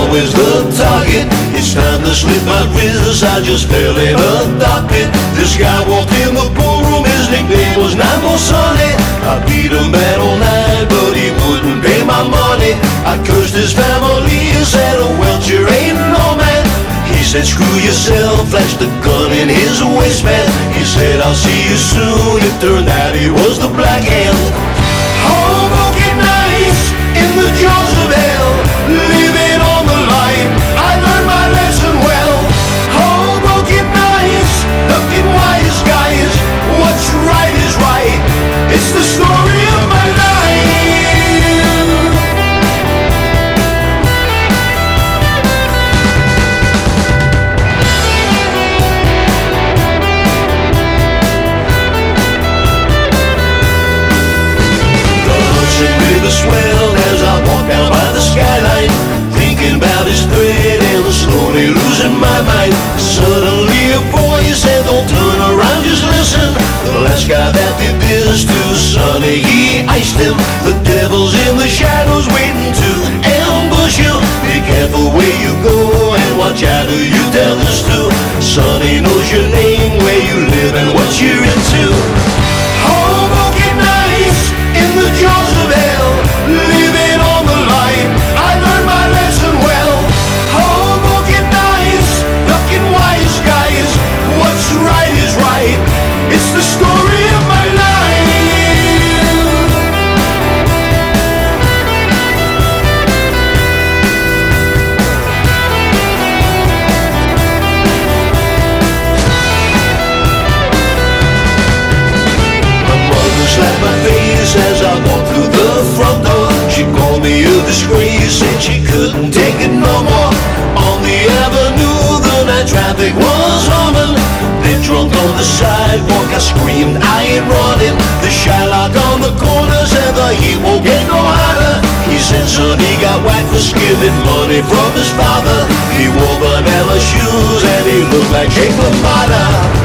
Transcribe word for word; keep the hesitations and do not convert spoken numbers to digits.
always the target. It's time to slip my wrists, I just fell in a dark pit. This guy walked in the ballroom, his nickname was Nine Sonny. I beat him bad all night, but he wouldn't pay my money. I cursed his family and said, oh well, you ain't no man. He said, screw yourself, flashed the gun in his waistband. He said, I'll see you soon. It turned out he was the Black Hand. Hoboken nights in the jaws of hell, living on the line, I learned my lesson well. Hoboken nights, looking wise guys, what's right is right. It's the story of my life. Swell as I walk down by the skyline, thinking about his thread and slowly losing my mind. Suddenly a voice said, don't turn around, just listen. The last guy that did this to Sonny, he iced him. The devil's in the shadows waiting to ambush you. Be careful where you go and watch out who you tell this to. Sonny knows your name, where you live and what you're into. Hoboken nights in the jaws of hell, living on the line, I learned my lesson well. Hoboken nights, looking wise guys, what's right is right. It's the story of my life. My mother slapped my face as I walked through the front door. She called me a disgrace, said she couldn't take it no more. On the avenue, the night traffic was humming. Then drunk on the sidewalk, I screamed, I ain't running. The Shylock on the corner said the heat won't get no hotter. He said, son, he got whacked for stealing money from his father. He wore vanilla shoes and he looked like Jake LaMotta.